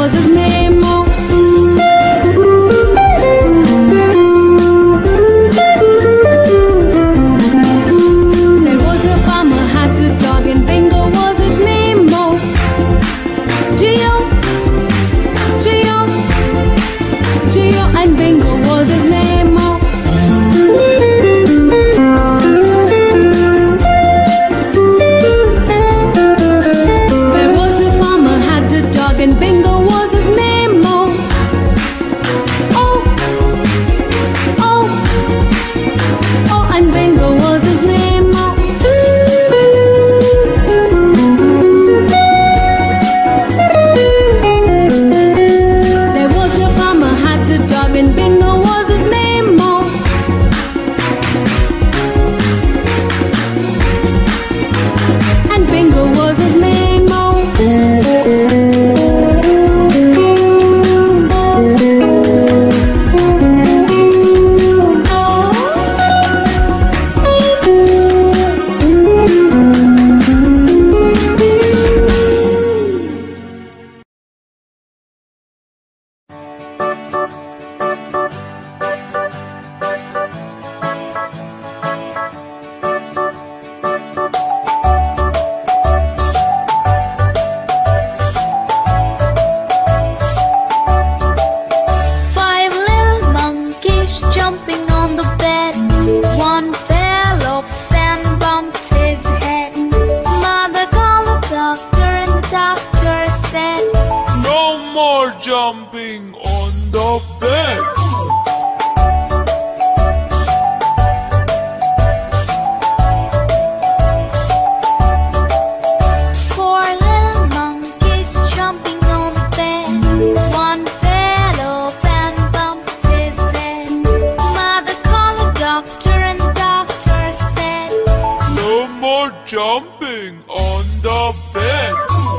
was his name. Oh. There was a farmer had a dog, and Bingo was his name. Oh. Geo, Geo, Geo, and Bingo was his name. Oh. There was a farmer had a dog, and Bingo was his name. Oh. Oh, oh, oh, and Bingo was his name. Oh. There was a farmer had a dog, and Bingo was his name. Oh. And Bingo was his name. Oh. Five little monkeys jumping on the bed. One fell off and bumped his head. Mother called the doctor, and the doctor said, No more jumping on the bed. four little monkeys jumping on the bed. One fell off and bumped his head. Mother called the doctor, and the doctor said, No more jumping on the bed.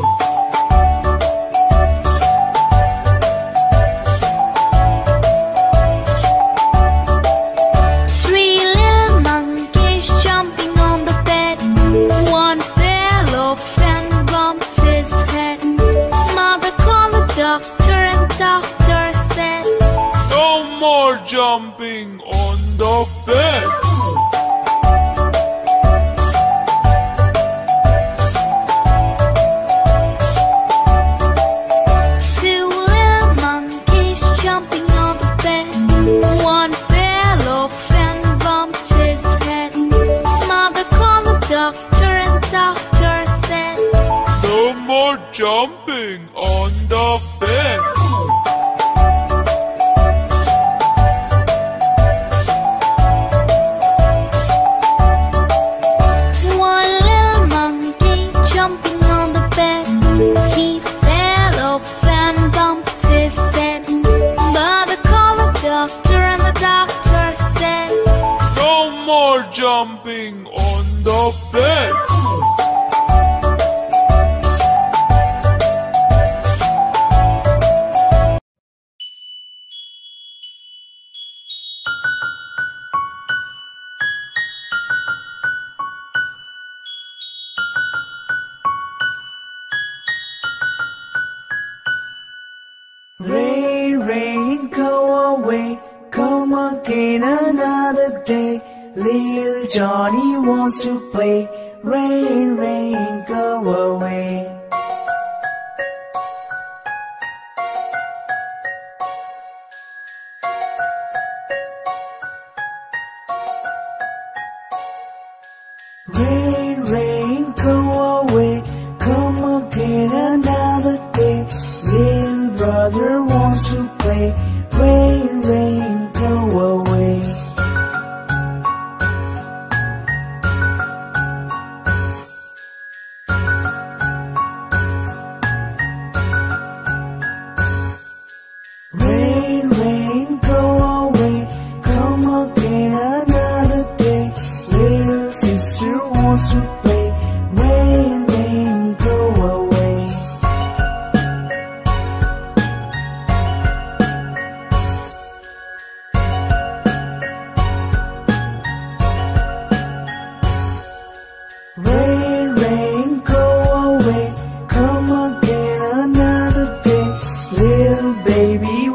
three little monkeys jumping on the bed. One fell off and bumped his head. Mother called the doctor, and the doctor said, No more jumping on the bed. two little monkeys jumping on the bed. One fell off and bumped his head. Mother called the doctor, and the doctor said, No more jumping on the bed. one little monkey jumping on the bed. He fell off and bumped his head. Mother called the doctor, and the doctor said, No more jumping on the bed. Rain, rain, go away, come again another day. Little Johnny wants to play. Rain, rain, go away. Rain, rain, go away, come again another day. Little brother wants to play. Rain, rain, go away. little baby